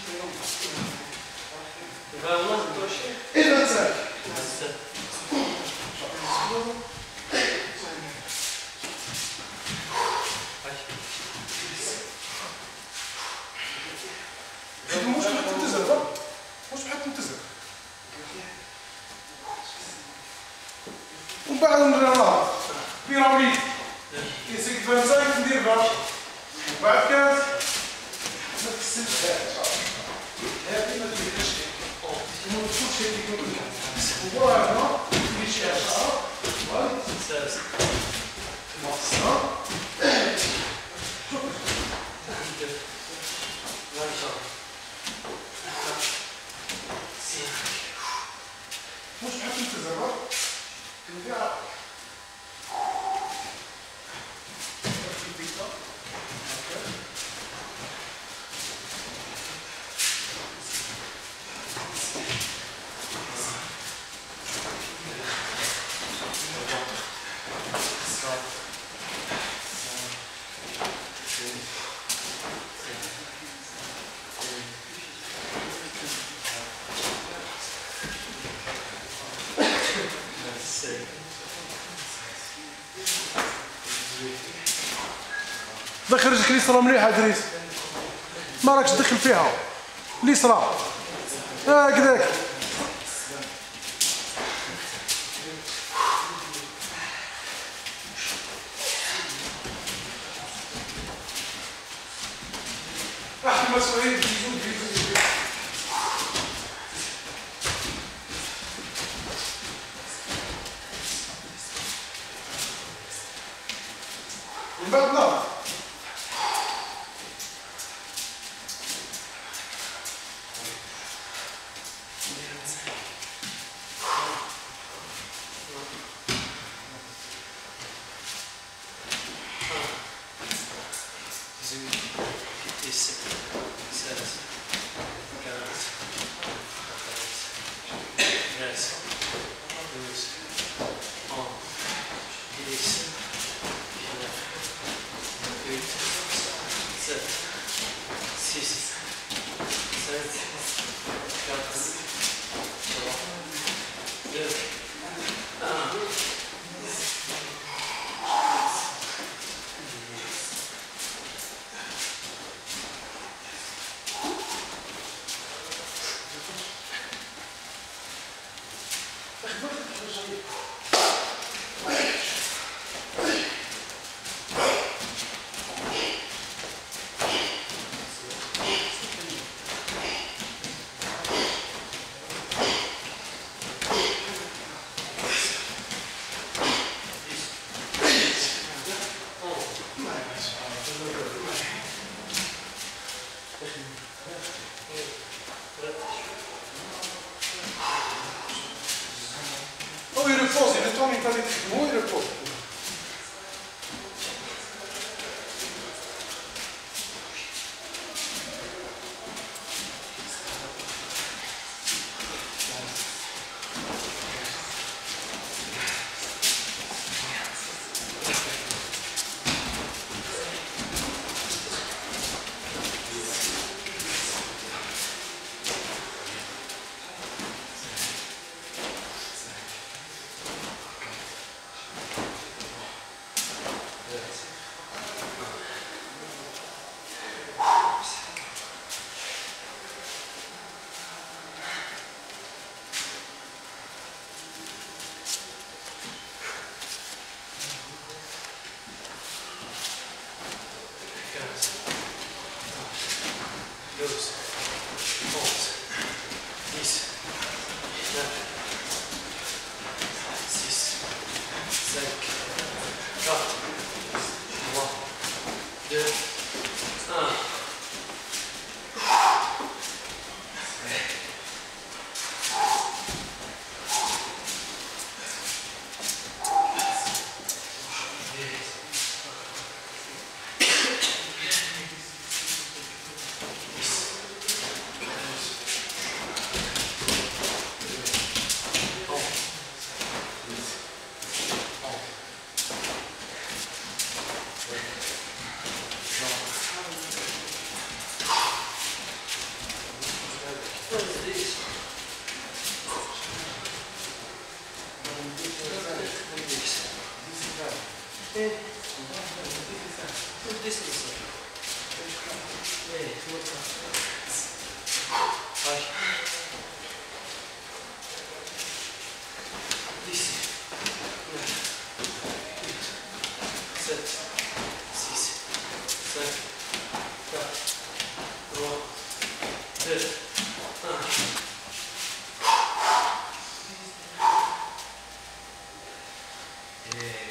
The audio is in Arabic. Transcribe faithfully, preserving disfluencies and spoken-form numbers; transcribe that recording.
Et vingt-cinq. مش بحال تنتزه مش بحال تنتزه ومن بعد نرجع بيراميد كيسيك خمسة ندير بها وبعد كانت ما تكسلش هذه ما تديرش ما تكونش هذيك وهنا تجي شي عشرة وهذه تنسى مش بحال تنتزه تنبيع دخل رجلك اليسرى مليحه دريس ما راكش تدخل فيها اليسرى هكذاك احكي مسؤولين بيزود بيزود من بعد لا Oh, il repose, il retourne, il fait des traitements, il repose. Eh,